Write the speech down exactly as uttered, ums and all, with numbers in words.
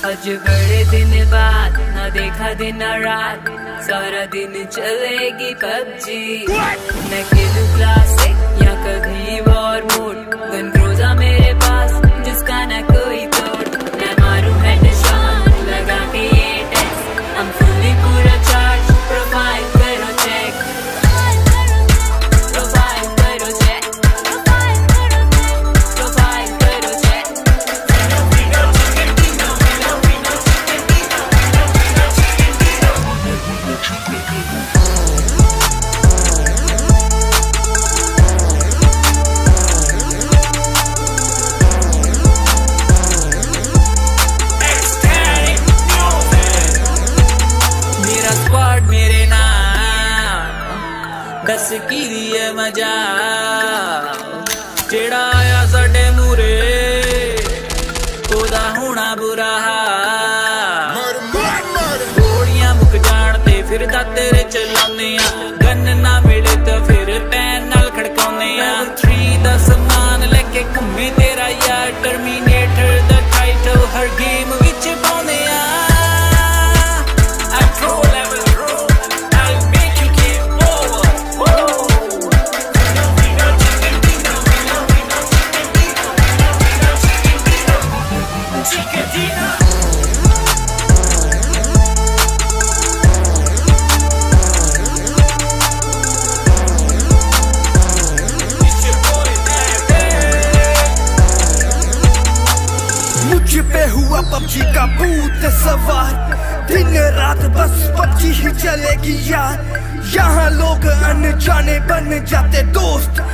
आज बड़े दिन बाद ना देखा दिन ना रात, सारा दिन चलेगी पबजी। मैं खेलूं क्लासिक या कभी वॉर मोड, गन क्रूज़ा मेरे पास जिसका ना कोई तोड़। मैं मारूं हेडशॉट लगा के ये टेस्ट, हम फुली पूरा चार्ज। प्रोफाइल करो चेक, प्रोफाइल करो चेक, प्रोफाइल करो चेक। मेरा स्क्वाड मेरे नाम, दस की दिए मजा। जेड़ा आया साडे मूरे ओदा होना बुरा हाल। गोलियां मुक जान ते फिर दा तेरे चलाने आ, गन ना मिले तो फिर पैन नाल खड़काउने आ। थ्री दा समान लेके घूमे तेरा यार, टर्मिनेटर दा टाइटल हर गेम विच पाउने आ। मुझ पे हुआ पबजी का भूत सवार, दिन रात बस पबजी ही चलेगी यार। यहाँ लोग अनजाने बन जाते दोस्त,